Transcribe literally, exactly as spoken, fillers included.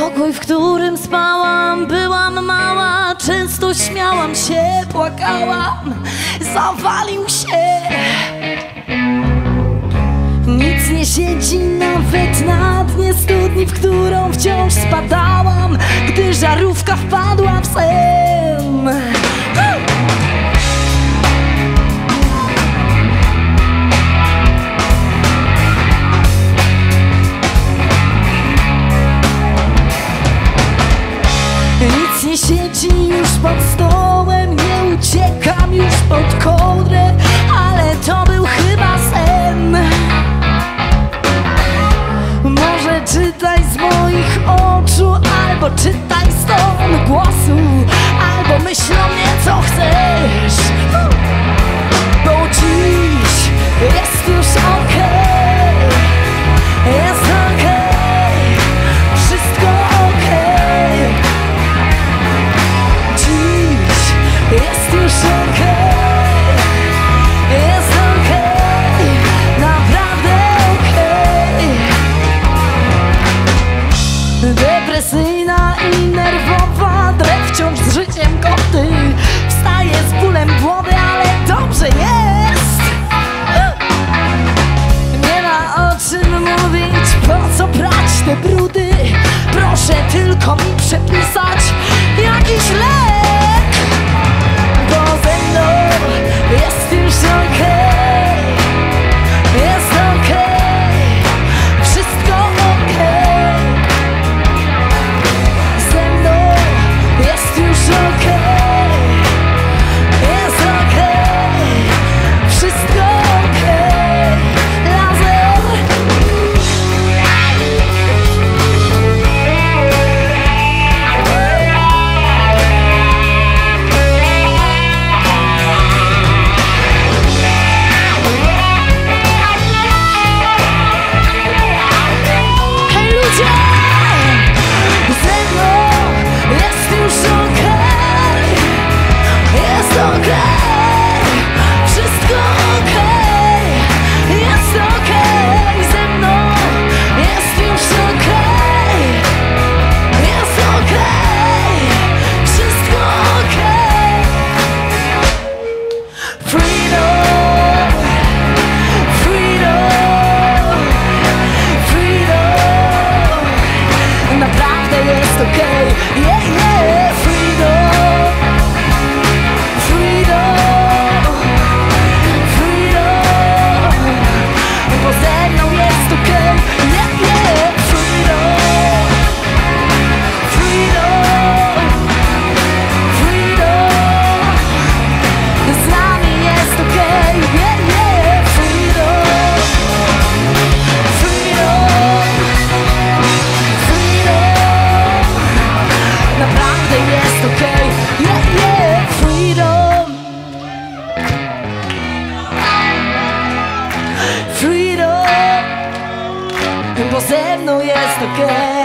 Pokój, w którym spałam, byłam mała, często śmiałam się, płakałam, zawalił się. Nic nie siedzi nawet na dnie studni, w którą wciąż spadałam, gdy żarówka wpadła w sen. Nic nie siedzi już pod stołem, nie uciekam już pod kołdrę, ale to był chyba sen. Może czytaj z moich oczu, albo czytaj z ton głosu, albo myśl o mnie co chcesz, bo dziś jest już okej, jest okej, wszystko okej. Dziś jest już okej, jest okej, naprawdę okej. Depresyjna i nerwowa, drę wciąż z życiem koty. Wstaję z bólem głowy, ale dobrze jest. Nie ma o czym mówić, po co brać te brudy. Proszę tylko mi przepisać jakiś lek, bo ze mną jest już okej, jest okej, wszystko okej. Ze mną jest już okej, jest okej, wszystko okej. Laser. Hej ludzie! Ze mną jest już okej, jest okej, wszystko okej, jest okej. Ze mną jest już okej, jest okej, wszystko okej. Freedom, freedom, freedom, naprawdę jest okej, yeah, yeah. Freedom, freedom, freedom, bo ze mną jest okej, yeah, yeah. Freedom, freedom, freedom, z nami jest okej, yeah, yeah. Freedom, freedom, freedom, naprawdę jest okej, yeah, yeah. Freedom, freedom, bo ze mną jest okej.